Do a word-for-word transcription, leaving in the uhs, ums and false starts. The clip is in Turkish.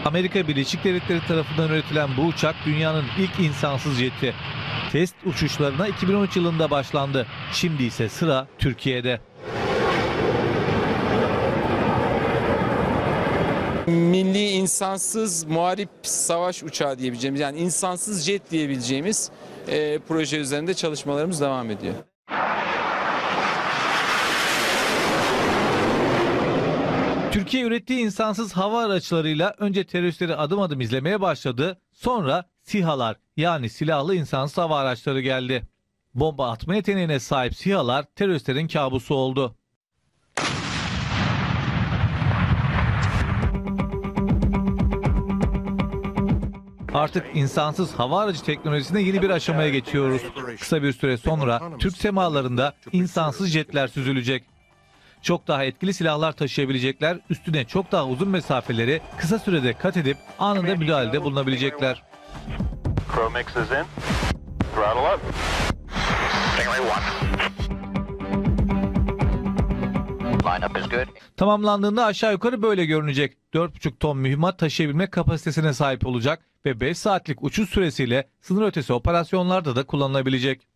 Amerika Birleşik Devletleri tarafından üretilen bu uçak dünyanın ilk insansız jeti. Test uçuşlarına iki bin on üç yılında başlandı. Şimdi ise sıra Türkiye'de. Milli insansız muharip savaş uçağı diyebileceğimiz, yani insansız jet diyebileceğimiz e, proje üzerinde çalışmalarımız devam ediyor. Türkiye ürettiği insansız hava araçlarıyla önce teröristleri adım adım izlemeye başladı. Sonra SİHA'lar, yani silahlı insansız hava araçları geldi. Bomba atma yeteneğine sahip SİHA'lar teröristlerin kabusu oldu. Artık insansız hava aracı teknolojisinde yeni bir aşamaya geçiyoruz. Kısa bir süre sonra Türk semalarında insansız jetler süzülecek. Çok daha etkili silahlar taşıyabilecekler, üstüne çok daha uzun mesafeleri kısa sürede kat edip anında müdahalede bulunabilecekler. Tamamlandığında aşağı yukarı böyle görünecek. dört buçuk ton mühimmat taşıyabilme kapasitesine sahip olacak ve beş saatlik uçuş süresiyle sınır ötesi operasyonlarda da kullanılabilecek.